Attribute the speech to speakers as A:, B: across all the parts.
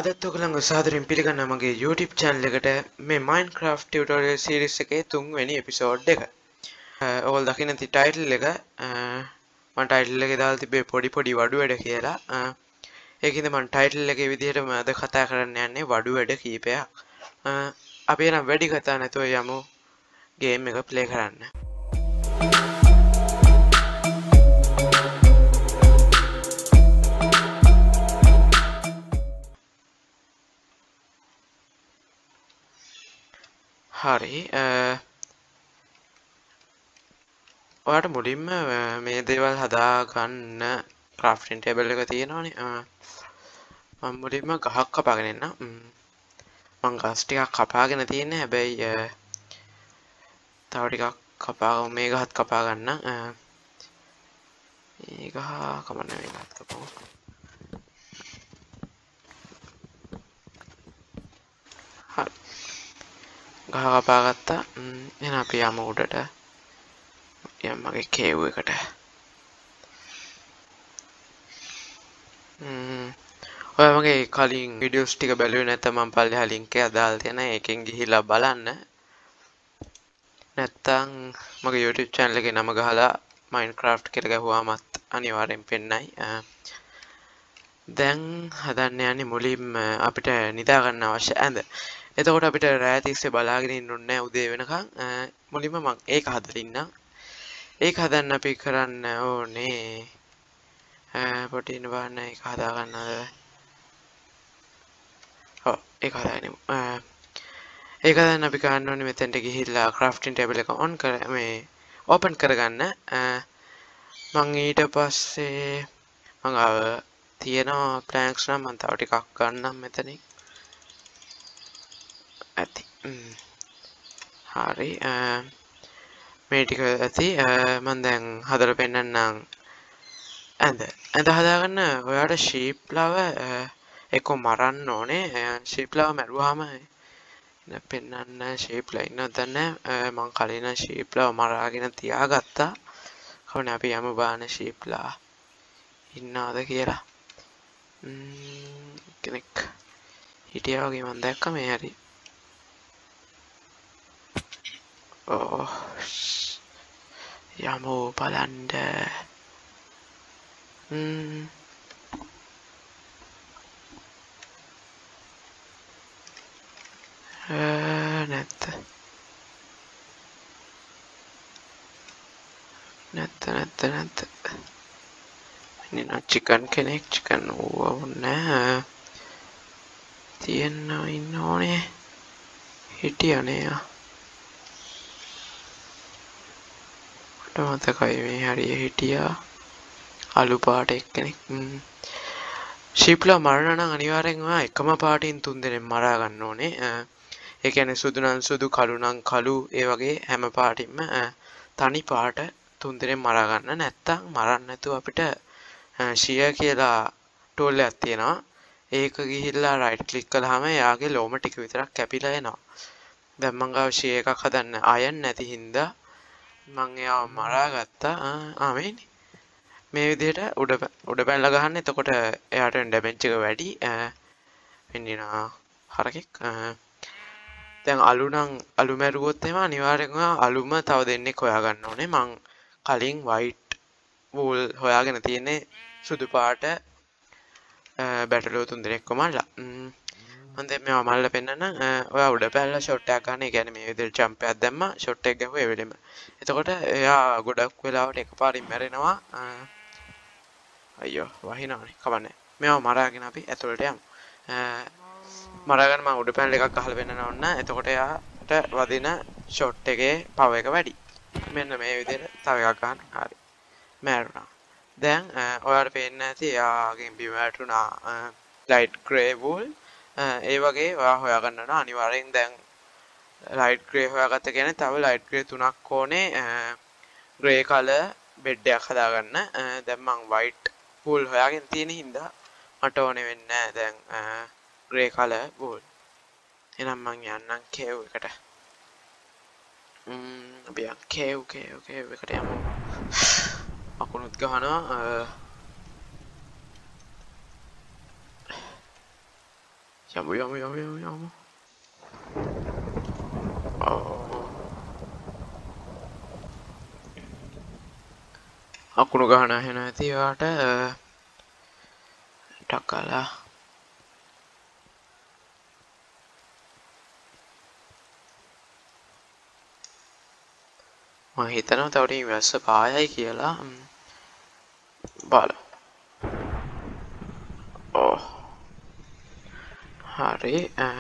A: අදත් ඔයගලන්ව සාදරයෙන් පිළිගන්නවා මගේ YouTube channel එකට මේ Minecraft tutorial series එකේ 3 වෙනි episode එක. ඔයගොල්ලෝ දකින්න ඇති title එක මම title එකේ දාලා තිබ්බේ පොඩි වඩු වැඩ කියලා. ඒකින්ද මම title එකේ විදිහටම අද කතා කරන්න යන්නේ වඩු වැඩ කීපයක්. අපි එනම් වැඩි කතා නැතුව යමු game එක play කරන්න. හරි ඔයාලට මුලින්ම මේ දේවල් හදාගන්න crafting table එක තියෙනවනේ මම මුලින්ම ගහක් කපාගෙන එන්න මම ගස් ටිකක් කපාගෙන තියෙන්නේ හැබැයි තව ටිකක් කපා මේ ගහත් කපා ගන්න මේ ගහ කමන්න මේ ගහත් කපමු හරි ගහ කපා ගත්තා එහෙනම් අපි යමු උඩට මගේ cave එකට ඔය මගේ කලින් වීඩියෝස් ටික බැලුවේ නැත්නම් මම පල්ලෙහා link එක දාලා තියෙනවා ඒකෙන් ගිහිල්ලා බලන්න නැත්නම් මගේ YouTube channel එකේ නම ගහලා Minecraft කියලා ගහුවාමත් අනිවාර්යෙන් පෙන්නයි දැන් හදන්න යන්නේ මුලින්ම අපිට නිදා ගන්න අවශ්‍ය ඇඳ එතකොට අපිට රෑ තිස්සේ බලාගෙන ඉන්න ඕනේ නැහැ උදේ වෙනකන් මුලින්ම මම ඒක හදලා ඉන්නම් ඒක හදන්න අපි කරන්න ඕනේ පොටින් බලන්න ඒක හදා ගන්නද ඔව් ඒක හදාගනිමු ඒක හදන්න අපි කරන්න ඕනේ මෙතෙන්ට ගිහිල්ලා crafting table එක on කර මේ open කරගන්න මම ඊට පස්සේ මම තියෙනවා planks නම් මම තව ටිකක් ගන්නම් මෙතනින් ඇති හරි මේ ටික ඇති මම දැන් හදලා පෙන්නන්නම් ඇඳ හදාගන්න ඔයාලට sheep flower එක මරන්න ඕනේ sheep flower මරුවාම පෙන්නන්න sheep flower ඉන්නවද නැහැ මම කලින් sheep flower මරාගෙන තියාගත්තා කොහොනේ අපි යමු බලන්න sheep flower ඉන්නවද කියලා කෙනෙක් හිටියා වගේ මම දැක්ක මේ හරි Oh, යමු බලන්න නැත්ත ඉන්න චිකන් කෙනෙක් චිකන් ඕනේ තියෙනවා ඉන්න ඕනේ හිටියනේ මතකයි මේ හරිය හිටියා අලු පාට එක්කෙනෙක් sheep flower මරන්න නම් අනිවාර්යෙන් ඔයා එකම පාටින් 3 දෙනෙක් මරා ගන්න ඕනේ ඒ කියන්නේ සුදු නම් සුදු කළු නම් කළු ඒ වගේ හැම පාටින්ම තනි පාට 3 දෙනෙක් මරා ගන්න නැත්තම් මරන්න නැතුව අපිට shear කියලා tool එකක් තියෙනවා ඒක ගිහිල්ලා right click කළාම එයාගේ ලෝම ටික විතරක් කැපිලා එනවා දැන් මම ගාව shear එකක් හදන්න iron නැති හින්දා මං එයාව මරා ගත්තා මේ විදිහට උඩ පැනලා ගහන්න එතකොට එයාට ඩැමේජ් එක වැඩි වෙන්නිනා හරකෙක් දැන් අලු නම් අලු මැරුවොත් එහෙම අනිවාර්යෙන්ම අලුම තව දෙන්නෙක් හොයාගන්න ඕනේ මං කලින් white wool හොයාගෙන තියෙන්නේ සුදු පාට බැටළුවෝ 3 දෙනෙක්ව මල්ලා මම දැන් මේවා මල්ලා පෙන්නන්න ඔයා උඩ පැනලා ෂොට් එකක් ගන්න. ඒ කියන්නේ මේ විදිහට ජම්ප් එකක් දැම්මා ෂොට් එක ගැහුවා ඒ වෙලෙම. එතකොට එයා ගොඩක් වෙලාවට එකපාරින් මැරෙනවා. අයියෝ වහිනවනේ. කවන්නේ. මේවා මරාගෙන අපි ඇතුළට යමු. මරාගෙන මම උඩ පැනල එකක් ගහලා පෙන්නන්න ඕන. එතකොට එයාට වදින ෂොට් එකේ පවර් එක වැඩි. මෙන්න මේ විදිහට තව එකක් ගන්න. හරි. මැරුණා. දැන් ඔයාලට පේන්නේ නැති එයාගෙන් බිම වැටුණා light grey wool ඒ වගේ ඔයා හොයාගන්න ඕන අනිවාර්යෙන් දැන් light grey හොයාගත්ත කියන්නේ තව light grey 3ක් ඕනේ grey color bed එකක් හදාගන්න දැන් මම white wool හොයාගෙන තියෙන හින්දා මට ඕනේ වෙන්නේ දැන් grey color wool එහෙනම් මම යන්නම් cave එකට අපි cave එකට යමු අකුණුත් ගහනවා යමු. අකුණු ගහන ඇහෙන ඇති ඔයාට ටක්කලා මම හිතනවා තව ටිකකින් වැස්ස පායයි කියලා බලමු. හරි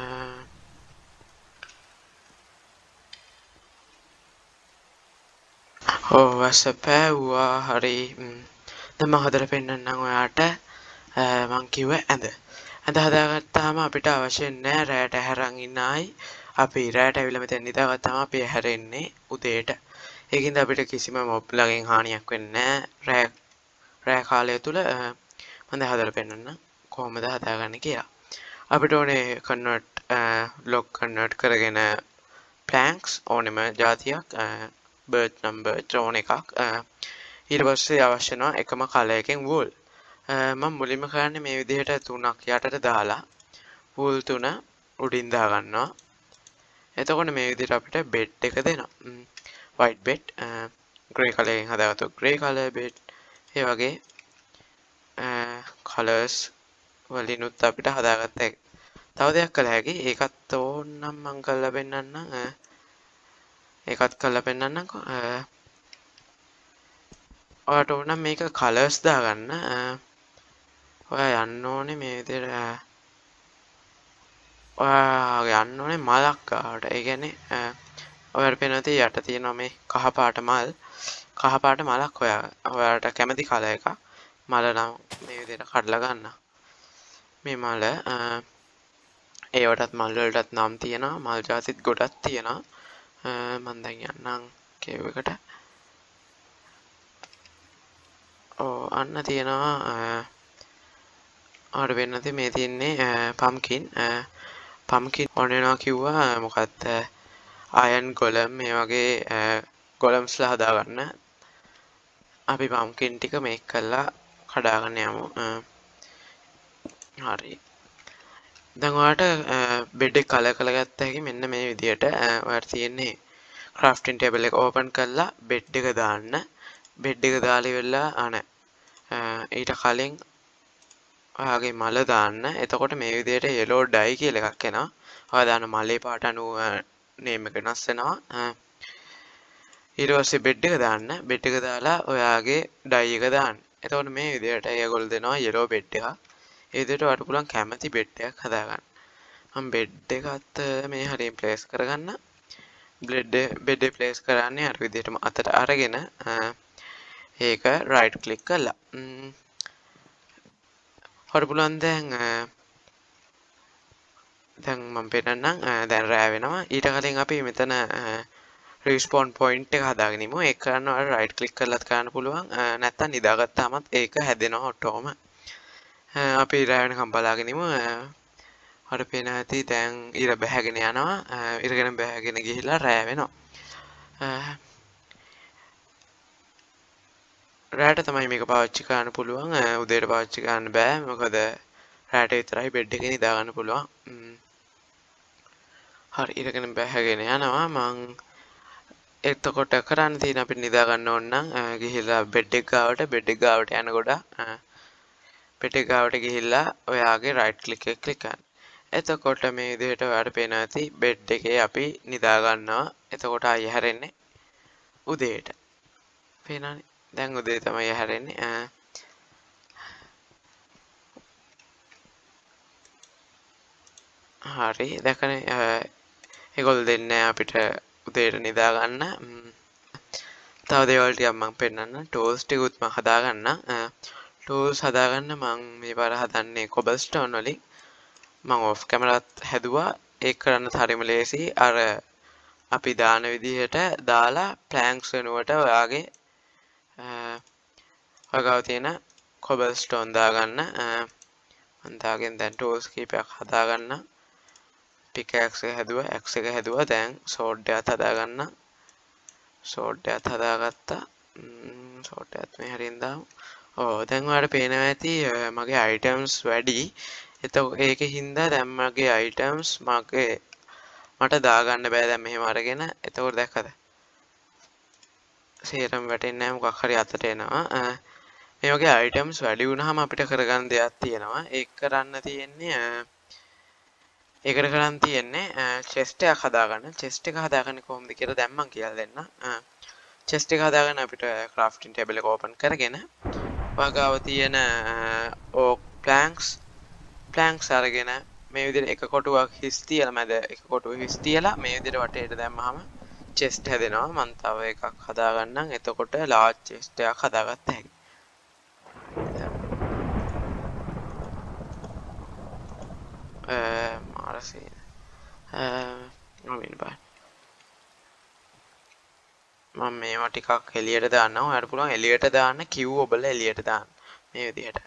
A: වැස්ස පෑවුවා. හරි දැන් මම හදලා පෙන්නන්නම් ඔයාට. මං කිව්ව ඇඳ හදාගත්තාම අපිට අවශ්‍ය නැහැ රැයට හැරන් ඉන්න ආයි. අපි රැයට ඇවිල්ලා මෙතන නිදාගත්තාම අපි හැරෙන්නේ උදේට. ඒකින්ද අපිට කිසිම මොබ් ලගෙන් හානියක් වෙන්නේ නැහැ රැය කාලය තුල. මම දැන් හදලා පෙන්නන්නම් කොහොමද හදාගන්නේ කියලා. අපිට ඕනේ log convert කරගෙන planks ඕනෙම જાතියක් birth number ඕන එකක්. ඊට පස්සේ අවශ්‍ය වෙනවා එකම කලර් එකෙන් wool. මම මුලින්ම කරන්නේ මේ විදිහට තුනක් යටට දාලා wool තුන උඩින් දා ගන්නවා. එතකොට මේ විදිහට අපිට bed එක දෙනවා. white bed grey color එකෙන් හදාගත්තු grey color bed. ඒ වගේ colors වලිනුත් අපිට හදාගත්ත තව දෙයක් කළ හැකි. ඒකත් ඕනනම් මම කරලා පෙන්නන්නම්. ඔයාට ඕනම් මේක colors දාගන්න. ඔයා යන්න ඕනේ මේ විදිහට ඔයා යන්න ඕනේ මලක් ගාවට. ඒ කියන්නේ ඔයාට පේනවා යට තියෙනවා මේ කහ පාට මලක්. ඔයාට කැමති කලර් එකක් මල නම් මේ විදිහට කඩලා ගන්න. මේ මල ඒවටත් මල් වලටත් නම් තියෙනවා. මල් ජාතිත් ගොඩක් තියෙනවා. මම දැන් යන්නම් කේව් එකට. අන්න තියෙනවා. ආර වෙන්නදී මේ තියෙන්නේ pumpkin ඕන වෙනවා කිව්වා. මොකක්ද iron golem මේ වගේ golemsලා හදාගන්න. අපි pumpkin ටික මේක කරලා කඩාගෙන යමු. හරි දැන් ඔයාලට බෙඩ් එක කලර් කරලා ගත්ත හැකි මෙන්න මේ විදියට. ඔයාලට තියෙන්නේ crafting table එක open කරලා බෙඩ් එක දාන්න. බෙඩ් එක දාලා ඉවරලා ඊට කලින් ඔයාගේ මල දාන්න. එතකොට මේ විදියට yellow dye කියලා එකක් එනවා. ඔයා දාන මලේ පාට අනුව name එක වෙනස් වෙනවා. ඊට පස්සේ බෙඩ් එක දාන්න. බෙඩ් එක දාලා ඔයාගේ dye එක දාන්න. එතකොට මේ විදියට ඒගොල්ලෝ දෙනවා yellow බෙඩ් එකක්. ඒ විදිහට ඔයාලට පුළුවන් කැමති බෙඩ් එකක් හදාගන්න. මම බෙඩ් එකත් මේ හරියෙන් ප්ලේස් කරගන්න. බෙඩ් එක ප්ලේස් කරන්නේ අර විදිහටම අතට අරගෙන ඒක රයිට් ක්ලික් කරලා ඔයාලට පුළුවන් දැන් මම පෙන්නන්නම්. දැන් රෑ වෙනවා. ඊට කලින් අපි මෙතන respawn point එක හදාගෙන ඉමු. ඒක කරන්න ඔයාලට රයිට් ක්ලික් කරලාත් කරන්න පුළුවන්. නැත්තම් නිදාගත්තාමත් ඒක හැදෙනවා ඔටෝම. අපි රෑ වෙනකම් බලාගෙන ඉමු. අර පේන ඇති දැන් ඉර බැහැගෙන යනවා. ඉරගෙන බැහැගෙන ගිහිල්ලා රෑ වෙනවා. රෑට තමයි මේක පාවිච්චි කරන්න පුළුවන්. උදේට පාවිච්චි කරන්න බෑ. මොකද රෑට විතරයි බෙඩ් එකේ නිදා ගන්න පුළුවන්. හරි ඉරගෙන බැහැගෙන යනවා. මං එතකොට කරන්න තියෙන අපිට නිදා ගන්න ඕන නම් ගිහිල්ලා බෙඩ් එක ගාවට යනකොට බෙඩ් එක ගාවට ගිහිල්ලා ඔයාගේ රයිට් ක්ලික් එක ක්ලික් කරන්න. එතකොට මේ විදිහට ඔයාලට පේනවා ඇති බෙඩ් එකේ අපි නිදා ගන්නවා. එතකොට ආයෙ හැරෙන්නේ උදේට. පේනවනේ. දැන් උදේ තමයි හැරෙන්නේ. හරි දැකනේ ඒගොල්ලෝ දෙන්නේ අපිට උදේට නිදා ගන්න. තව දේවල් ටිකක් මම පෙන්නන්න. ටූල්ස් ටිකුත් මම හදාගන්න. ටූල්ස් හදාගන්න මම මේ පාර හදන්නේ කොබල්ස්ටෝන් වලින්. මම ඔෆ් කැමරාත් හැදුවා. ඒක කරන්න හරිම ලේසි. අර අපි දාන විදිහට දාලා ප්ලෑන්ක්ස් වෙනුවට ඔයාගේ ඔයගාව තියෙන කොබල්ස්ටෝන් දාගන්න. මම දාගෙන දැන් ටූල්ස් කීපයක් හදාගන්න. පිකැක්ස් එක හැදුවා, ඇක්ස් එක හැදුවා. දැන් සෝඩ් එකත් හදාගන්න. සෝඩ් එකත් හදාගත්තා. සෝඩ් එකත් මේ හරියෙන් දාමු. දැන් ඔයාලට පේනවා ඇති මගේ අයිටම්ස් වැඩි. එතකොට ඒකේ හින්දා දැන් මගේ items මට දාගන්න බෑ දැන් මෙහෙම අරගෙන. එතකොට දැක්කද? සේරම වැටෙන්නේ නැහැ මොකක් හරි අතට එනවා. මේ වගේ items වැඩි වුණාම අපිට කරගන්න දෙයක් තියෙනවා. ඒකට කරන්න තියෙන්නේ chest එකක් හදාගන්න. chest එක හදාගන්නේ කොහොමද කියලා දැන් මම කියලා දෙන්න. chest එක හදාගන්න අපිට crafting table එක open කරගෙන වගාව තියෙන oak planks අරගෙන මේ විදිහට එක කොටුවක් හිස් තියලා මැද එක කොටුවක් හිස් තියලා මේ විදිහට වටේට දැම්මහම chest හැදෙනවා. මම තව එකක් හදාගන්නම්. එතකොට large chest එකක් හදාගත්ත හැකියි. මාරසීන නොමින් බෑ. මම මේවා ටිකක් එළියට දාන්නම්. ඔයාලට පුළුවන් එළියට දාන්න කිව් ඔබල එළියට දාන්න. මේ විදිහට.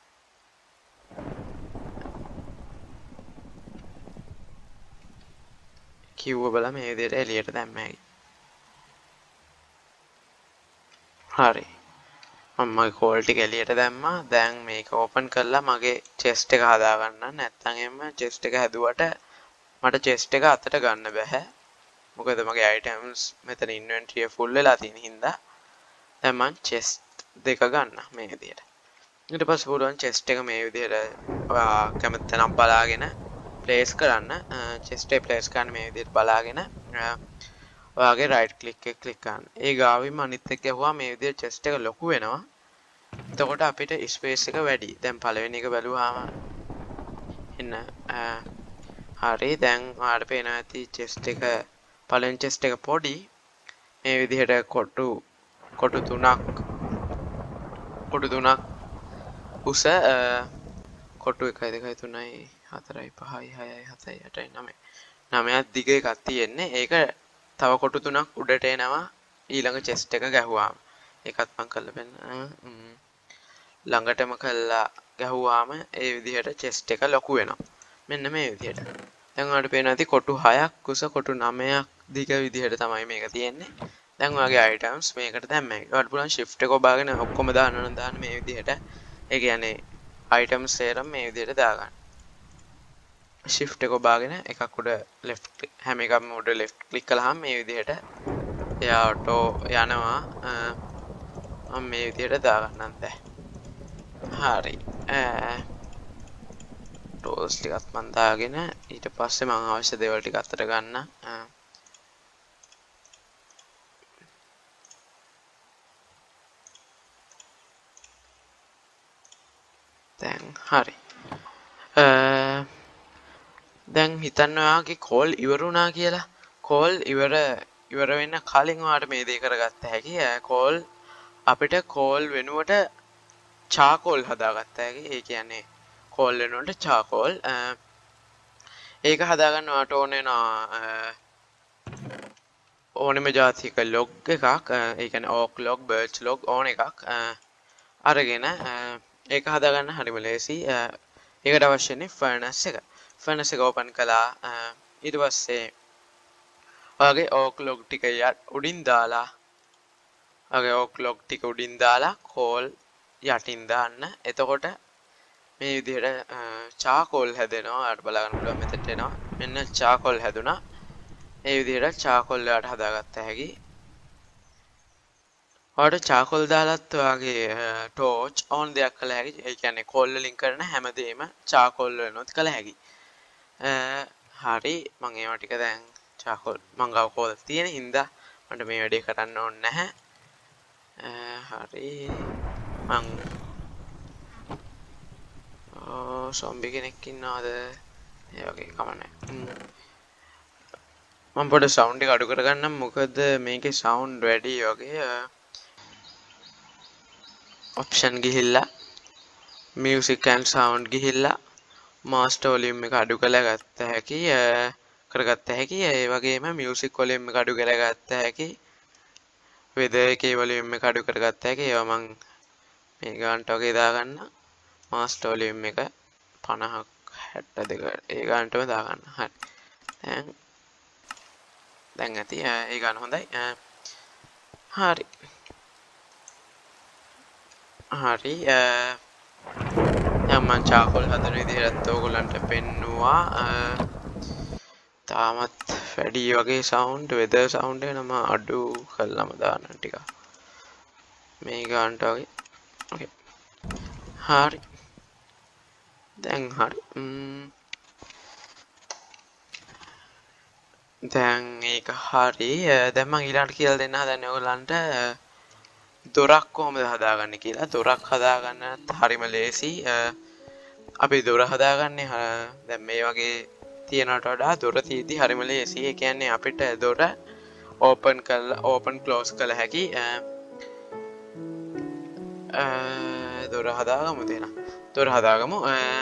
A: කිව් ඔබල මේ විදිහට එළියට දැම්මයි. හරි. මම මගේ කෝල් ටික එළියට දැම්මා. දැන් මේක ඕපන් කරලා මගේ chest එක හදාගන්න. නැත්නම් එම්ම chest එක හැදුවට මට chest එක අතට ගන්න බෑ. මොකද මගේ items මෙතන inventory එක full වෙලා තියෙන හින්දා දැන් මම chest දෙක ගන්න මේ විදිහට. ඊට පස්සේ පුළුවන් chest එක මේ විදිහට ඔයා කැමති තැනක් බලාගෙන place කරන්න. chest එක place කරන්න මේ විදිහට බලාගෙන ඔයාගේ right click එක click කරන්න. ඒ ගාවින්ම අනිත් එක ගැහුවා මේ විදිහට chest එක ලොකු වෙනවා. එතකොට අපිට space එක වැඩි. දැන් පළවෙනි එක බැලුවාම එන්න හරි දැන් ඔයාලට පේනවා ඇති chest එක පළවෙනි chest එක පොඩි මේ විදිහට කොටු තුනක් උස කොටු 1 2 3 4 5 6 7 8 9 9ක් දිග එකක් තියෙන්නේ. ඒක තව කොටු තුනක් උඩට එනවා ඊළඟ chest එක ගැහුවාම. ඒකත් මම කරලා පෙන්නන. ළඟටම කළා ගැහුවාම ඒ විදිහට chest එක ලොකු වෙනවා. මෙන්න මේ විදිහට. දැන් ඔයාලට පේනවා ඇති කොටු 6ක් කුස කොටු 9ක් දිග විදිහට තමයි මේක තියෙන්නේ. දැන් ඔයාගේ items මේකට දැම්මයි. ඔයාලට පුළුවන් shift එක ඔබාගෙන ඔක්කොම දාන්න මේ විදිහට. ඒ කියන්නේ items සේරම මේ විදිහට දාගන්න. shift එක ඔබාගෙන එකක් උඩ left හැම එකක්ම උඩ left click කළාම මේ විදිහට එයා auto යනවා. මම මේ විදිහට දාගන්නම් දැන්. හරි. tools ටිකත් මම දාගෙන ඊට පස්සේ මම අවශ්‍ය දේවල් ටික අතට ගන්න. දැන් හරි. දැන් හිතන්න ඔයාගේ කෝල් ඉවරුණා කියලා. කෝල් ඉවර වෙන්න කලින් ඔයාලට මේ දේ කරගත්ත හැකි. කෝල් අපිට කෝල් වෙනුවට චාකෝල් හදාගත්ත හැකි. ඒ කියන්නේ කෝල් වෙනුවට චාකෝල්. ඒක හදාගන්න ඔයාලට ඕන වෙනවා ඕනෙම ජාතික ලොග් එකක්. ඒ කියන්නේ ඕක් ලොග්, බර්ච් ලොග් ඕන එකක් අරගෙන ඒක හදාගන්න හරිම ලේසි. ඒකට අවශ්‍ය වෙන්නේ furnace එක. furnace එක open කළා. ඊට පස්සේ ඔයාගේ ඕක් ලොග් ටික උඩින් දාලා කෝල් යටින් දාන්න. එතකොට මේ විදිහට චාකෝල් හැදෙනවා. ඔයාලට බලා ගන්න පුළුවන් මෙතෙන්ට එනවා. මෙන්න චාකෝල් හැදුනා. මේ විදිහට චාකෝල් වලට හදාගත්ත හැකි. ඔයාලට චාකෝල් දාලත් ඔයාගේ ටෝච් ඕන් දෙයක් කළ හැකි. ඒ කියන්නේ කෝල් වලින් කරන හැමදේම චාකෝල් වලිනුත් කළ හැකි. හරි මම ඒවා ටික දැන් චාකෝල් මං ගාව කෝල් තියෙන හින්දා මට මේ වැඩේ කරන්න ඕනේ නැහැ. හරි මං සොම්බි කෙනෙක් ඉන්නවද? ඒ වගේ කමන්නේ. මම පොඩ්ඩක් සවුන්ඩ් එක අඩු කරගන්නම්. මොකද මේකේ සවුන්ඩ් වැඩි වගේ. ඔප්ෂන් ගිහිල්ලා මියුසික් ඇන්ඩ් සවුන්ඩ් ගිහිල්ලා මාස්ටර් වොලියුම් එක අඩු කරගත්ත හැකි. ඒ වගේම මියුසික් වොලියුම් එක අඩු කරගත්ත හැකි. වෙදර් එකේ වොලියුම් එක අඩු කරගත්ත හැකි. ඒවා මම මේ ගානට වගේ දාගන්න. මාස්ටර් වොලියුම් එක 50ක් 62 ඒ ගානටම දාගන්න. හරි. දැන් ඇති ඒ ගාන හොඳයි. හරි. දැන් මම චාකෝල් හදන විදිහට ඔයගොල්ලන්ට පෙන්නුවා තාමත් වැඩි වගේ සවුන්ඩ් වෙදර් සවුන්ඩ් එක නම් අඩු කළාම දාන්න ටික මේ ගන්නට වගේ ඕකේ හරි දැන් හරි දැන් ඒක හරි දැන් මම ඊළඟට කියලා දෙන්න හදන්නේ ඔයගොල්ලන්ට දොරක් කොහොමද හදාගන්නේ කියලා දොරක් හදාගන්නත් හරිම ලේසි අපි දොර හදාගන්නේ දැන් මේ වගේ තියනට වඩා දොර තියෙද්දි හරිම ලේසි ඒ කියන්නේ අපිට දොර ඕපන් ක්ලෝස් කළ හැකි දොර හදාගමු දෙන දොර හදාගමු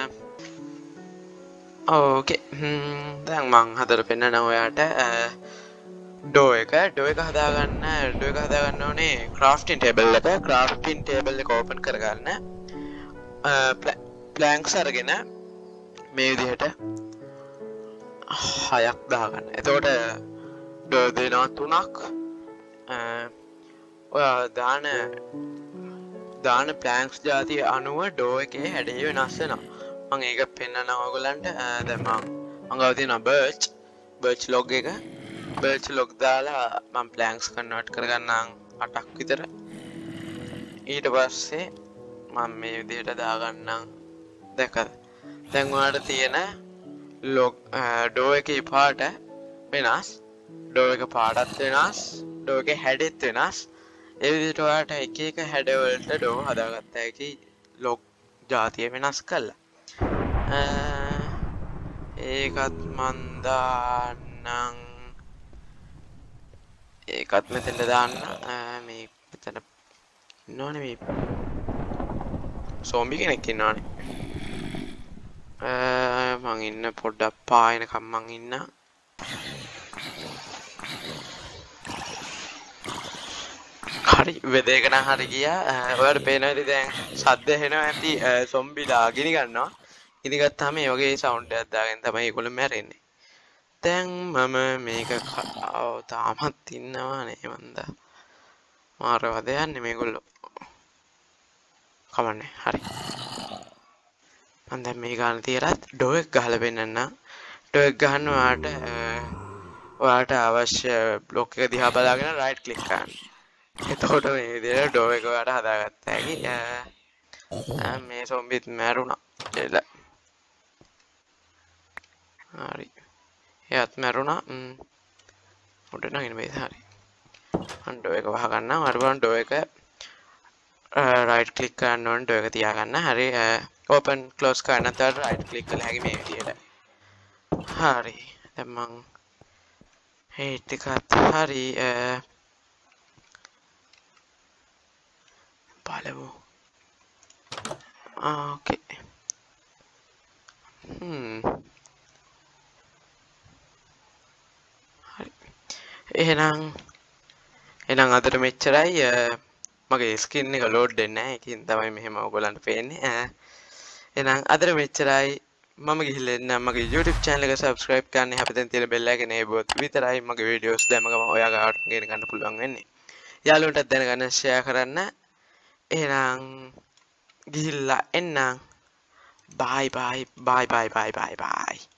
A: ඕකේ දැන් මං හදලා පෙන්නනවා ඔයාට ඩෝ එක හදාගන්න ඕනේ ක්‍රාෆ්ටින් ටේබල් එක ඕපන් කරගන්න ප්ලෑන්ක්ස් අරගෙන මේ විදිහට 6ක් දාගන්න. එතකොට ඩෝ දෙනවා 3ක්. ඔයා දාන ප්ලෑන්ක්ස් ಜಾති අනුව ඩෝ එකේ හැඩය වෙනස් වෙනවා. මම ඒක පෙන්නනවා ඔයගොල්ලන්ට. දැන් මම ගාව තියෙනවා බර්ච් ලොග් එක. බර්ච් ලොග් දාලා මම ප්ලෑන්ක්ස් කන්වර්ට් කරගන්නම් 8ක් විතර. ඊට පස්සේ මම මේ විදිහට දාගන්නම්. දැකද? දැන් ඔයාලට තියෙන ඩෝ එකේ පාට වෙනස්. ඩෝ එක පාටත් වෙනස්. ඩෝ එකේ හැඩෙත් වෙනස්. ඒ විදිහට ඔයාලට එක එක හැඩ වලට ඩෝ හදාගත්ත හැකි ලොග් ಜಾතිය වෙනස් කළා. ඒකත් මන් දාන්නම්. ඒකත් මෙතන දාන්න. මේ මෙතන ඉන්නවනේ මේ සෝම්බි කෙනෙක් ඉන්නවනේ. මං ඉන්න පොඩ්ඩක් පායනකම් මං ඉන්න. හරි වෙදේක නම් හරි ගියා. ඔයාලට පේනවද දැන් සද්ද එනවා ඇති සොම්බිලා ගිනි ගන්නවා. ඉතින් ගත්තාම මේ වගේ සවුන්ඩ් එකක් දාගෙන තමයි ඒගොල්ලෝ මැරෙන්නේ. දැන් මම මේක තාමත් ඉන්නවා නේ මන්දා. මාරවද යන්නේ මේගොල්ලෝ. කමන්නේ හරි. මම දැන් මේ ගාන තියරත් ඩෝ එක ගහලා පෙන්නන්න. ඩෝ එක ගන්න ඔයාලට අවශ්‍ය බ්ලොක් එක දිහා බලාගෙන රයිට් ක්ලික් කරන්න. එතකොට මේ විදිහට ඩෝ එක ඔයාලට හදාගත්ත හැකි. මේ සොම්බිත් මැරුණා. එල. හරි. එයාත් මැරුණා. උඩ නගින බේද හරි. මම ඩෝ එක වහ ගන්නවා. හරි බලන්න ඩෝ එක රයිට් ක්ලික් කරන්න ඕනේ ඩෝ එක තියාගන්න. හරි. ඕපන් ක්ලෝස් කරන්න තව රයිට් ක්ලික් කළ හැකි මේ විදිහට. හරි. දැන් මං ඒ ටිකත් හරි බලමු. ඕකේ. හරි. එහෙනම් අදට මෙච්චරයි. මගේ ස්කින් එක ලෝඩ් වෙන්නේ නැහැ. ඒකින් තමයි මෙහෙම ඔයගොල්ලන්ට පේන්නේ. එහෙනම් අදට මෙච්චරයි. මම ගිහිල්ලා එන්න මගේ YouTube channel එක subscribe කරන්න හැපතෙන් තියෙන bell icon එබොත් විතරයි මගේ videos දැම්ම ගමන් ඔයා ගාවට ගෙන ගන්න පුළුවන් වෙන්නේ. යාළුවන්ටත් දැනගන්න share කරන්න. එහෙනම් ගිහිල්ලා එන්න. bye bye.